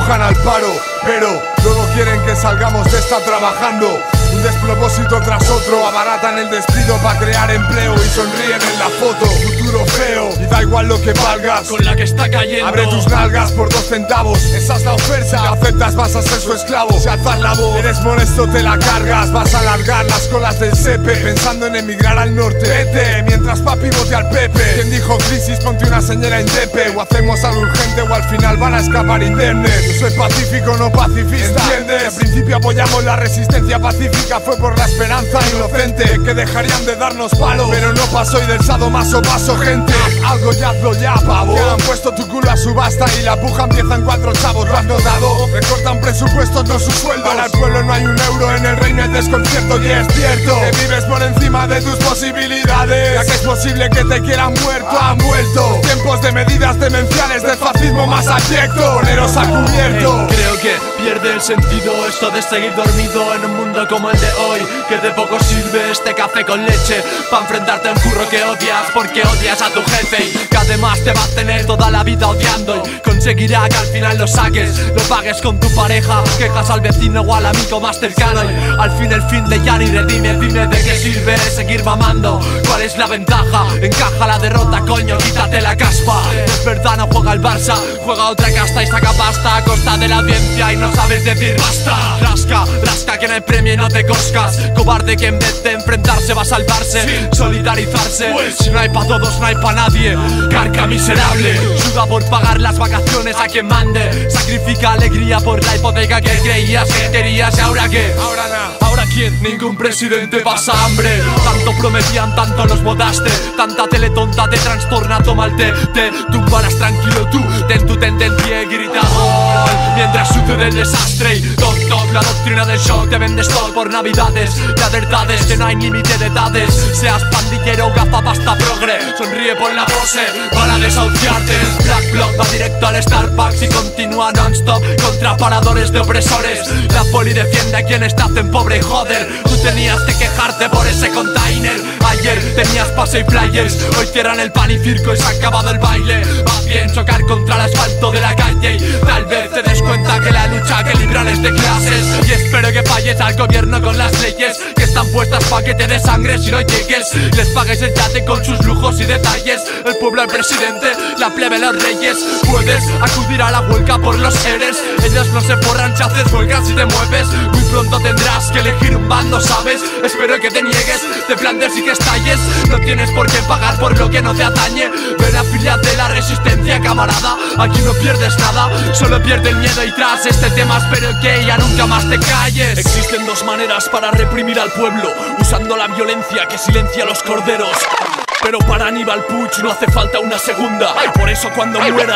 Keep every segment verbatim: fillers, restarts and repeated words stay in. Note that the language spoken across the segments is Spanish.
empujan al paro, pero luego quieren que salgamos de esta trabajando. Un despropósito tras otro, abaratan el despido para crear empleo y sonríen en la foto. Futuro feo, y da igual lo que valgas, con la que está cayendo. Abre tus nalgas por dos centavos, esa es la oferta. Si la aceptas vas a ser su esclavo. Si alzas la voz, eres molesto te la cargas. Vas a alargar las colas del sepe, pensando en emigrar al norte. Vete, mientras papi vote al Pepe. Quien dijo crisis, ponte una señora en Tepe. O hacemos algo urgente o al final van a escapar indemnes. Yo soy pacífico, no pacifista, ¿entiendes? Al principio apoyamos la resistencia pacífica, fue por la esperanza inocente, que dejarían de darnos palos, pero no pasó y del sadomaso paso gente. Algo ya hazlo ya, pavo. Que han puesto tu culo a subasta y la puja empieza en cuatro chavos, ¿lo has notado? Recortan presupuestos, no sus sueldos. Para el pueblo no hay un euro, en el reino hay desconcierto. Y es cierto que vives por encima de tus posibilidades, ya que es posible que te quieran muerto. Han vuelto tiempos de medidas demenciales, del fascismo más abyecto. Poneros a cubierto. Creo que pierde el sentido esto de seguir dormido en un mundo como el de hoy, que de poco sirve este café con leche para enfrentarte a un curro que odias porque odias a tu jefe, y que además te va a tener toda la vida odiando, y conseguirá que al final lo saques, lo pagues con tu pareja, quejas al vecino o al amigo más cercano, y al fin el fin de ya ni redime. Dime de qué sirve seguir mamando, cuál es la ventaja, encaja la derrota, coño, quítate la caspa. Es verdad, no juega el Barça, juega otra casta y saca pasta a costa de la audiencia y no sabes decir basta. Rasca, rasca que en el premio no te coscas, cobarde que en vez de enfrentarse va a salvarse, sí. Solidarizarse, pues si no hay pa' todos no hay pa' nadie. Carca miserable, suda por pagar las vacaciones a quien mande, sacrifica alegría por la hipoteca que creías que querías. ¿Y ahora qué? Ahora nada. ¿Ahora quién? Ningún presidente pasa hambre. Tanto prometían, tanto los votaste, tanta tele tonta te trastorna, toma el té, te tumbarás tranquilo tú, ten tu tendencia y grita gol mientras sucede el desastre. Y toc toc, la doctrina del shock, te vendes todo por navidades. La verdad es que no hay límite de edades, seas pandillero o gafapasta progre, sonríe por la pose para desahuciarte. Black Block va directo al Starbucks y continúa non-stop contra paradores de opresores. La poli defiende a quienes te hacen pobre y joder, tú tenías que quejarte por ese container. Ayer tenías pase y flyers, hoy cierran el pan y circo y se ha acabado el baile. Va bien chocar contra el asfalto de la calle y tal vez te des cuenta que la lucha que libran es de clases. Y espero que falles al gobierno con las leyes que están puestas pa' que te des sangre si no llegues. Les pagues el yate con sus lujos y detalles, el pueblo el presidente, la plebe los reyes. Puedes acudir a la huelga por los seres, ellos no se forran si haces huelgas y te mueves. Muy pronto tendrás que elegir un bando, ¿sabes? Espero que te niegues, te plantes y que estalles. No tienes por qué pagar por lo que no te atañe. Ven, afíliate la resistencia, camarada. Aquí no pierdes nada, solo pierde el miedo. Y tras este tema espero que ya nunca más te calles. Existen dos maneras para reprimir al pueblo, usando la violencia que silencia a los corderos. Pero para Aníbal Puig no hace falta una segunda. Por eso cuando muera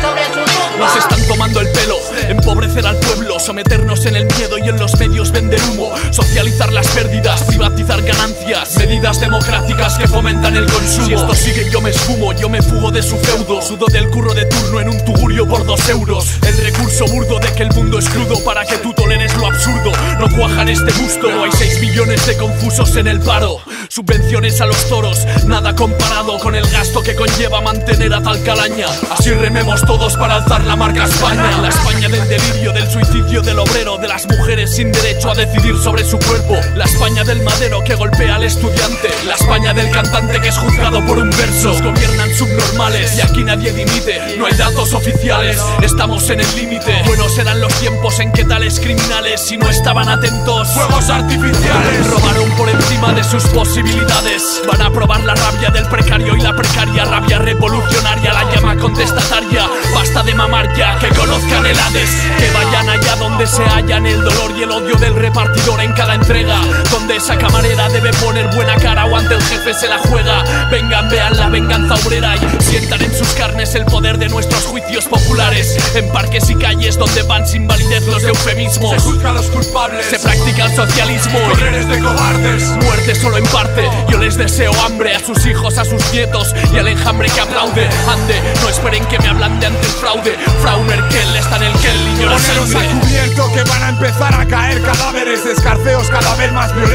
nos están tomando el pelo. Empobrecer al pueblo, someternos en el miedo y en los medios vender humo, socializar las pérdidas, privatizar ganancias, medidas democráticas que fomentan el consumo. Si esto sigue yo me esfumo, yo me fugo de su feudo, sudo del curro de turno en un tugurio por dos euros. El recurso burdo de que el mundo es crudo para que tú toleres lo absurdo no cuaja en este gusto. No hay seis millones de confusos en el paro, subvenciones a los toros, nada comparado con el gasto que conlleva mantener a tal calaña. Así rememos todos para alzar la marca España. La España del delirio, del suicidio del obrero, de las mujeres sin derecho a decidir sobre su cuerpo. La España del madero que golpea al estudiante. La España del cantante que es juzgado por un verso. Nos gobiernan subnormales y aquí nadie dimite, no hay datos oficiales, estamos en el límite. Buenos eran los tiempos en que tales criminales, si no estaban atentos, fuegos artificiales robaron por encima de sus posibilidades. Van a probar la rabia del precario y la precaria rabia revolucionaria, la llama contestataria. Basta de mamar ya, que conozcan el Hades, que vayan allá donde se hallan el dolor y el odio del repartidor en cada entrega, donde esa camarera debe poner buena cara o ante el jefe se la juega. Vengan, vean la venganza obrera y sientan en sus carnes el poder de nuestros juicios populares. En parques y calles donde van sin validez los eufemismos, se juzga a los culpables, se practica el socialismo. Poderes de cobardes, muerte solo en parte. Yo les deseo hambre a sus hijos, a sus nietos y al enjambre que aplaude. Ande, no esperen que me ablande ante el fraude. Frau Merkel está en el que el niño la poneros sangre. a cubierto que van a empezar a caer cadáveres de escarceos cada vez más violentos.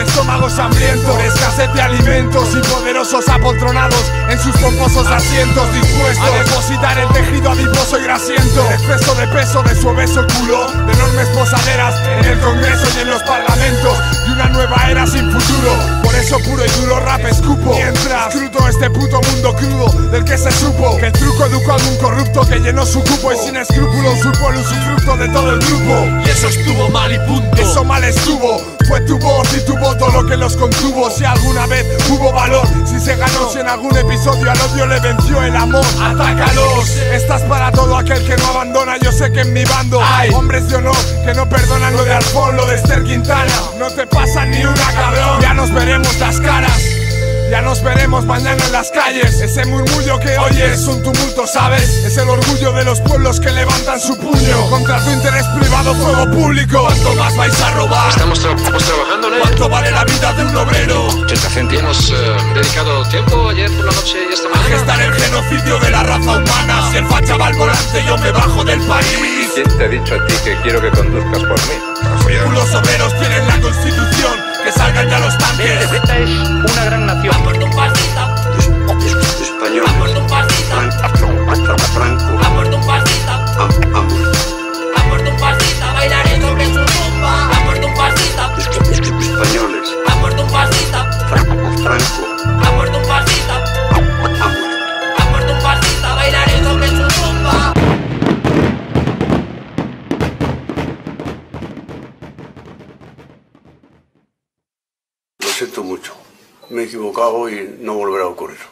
estómagos hambrientos por escasez de alimentos y poderosos apoltronados en sus pomposos asientos, dispuestos a depositar el tejido adiposo y grasiento, el exceso de peso de su obeso culo, de enormes posaderas en el Congreso y en los parlamentos, y una nueva era sin futuro. Por eso puro y duro rap escupo, mientras escruto este puto mundo crudo del que se supo que el truco educó a algún corrupto que llenó su cupo y sin escrúpulos supo el usufructo de todo el grupo. Y eso estuvo mal y punto. Eso mal estuvo, fue tu voz y tu voto lo que los contuvo. Si alguna vez hubo valor, si se ganó, si en algún episodio al odio le venció el amor, atácalos. Estás para todo aquel que no abandona. Yo sé que en mi bando hay hombres de honor que no perdonan lo de Alfón, lo de Esther Quintana. No te pasa ni una, cabrón. Ya nos veremos las caras, ya nos veremos mañana en las calles. Ese murmullo que oyes es un tumulto, ¿sabes? Es el orgullo de los pueblos que levantan su puño contra tu interés privado, fuego público. ¿Cuánto más vais a robar? Estamos, tra estamos trabajando en ello. ¿Cuánto vale la vida de un obrero? ochenta céntimos. Hemos uh, dedicado tiempo ayer por la noche y esta A mañana. gestar el genocidio de la raza humana. Si el facha va al volante, yo me bajo del país. ¿Quién te ha dicho a ti que quiero que conduzcas por mí? Los obreros tienen la constitución, que salgan ya los tanques. Esta es una gran nación. Ha muerto un fascista. Español. Ha muerto un fascista. Franco. Ha muerto un fascista. Ha, ha muerto. Ha muerto un fascista. Bailaré sobre su tumba. Ha muerto un fascista. Españoles. Ha muerto un fascista. Franco. Ha muerto un fascista. Ha, ha muerto. Ha muerto un fascista. Bailaré sobre su tumba. Lo siento mucho. Me he equivocado y no volverá a ocurrir.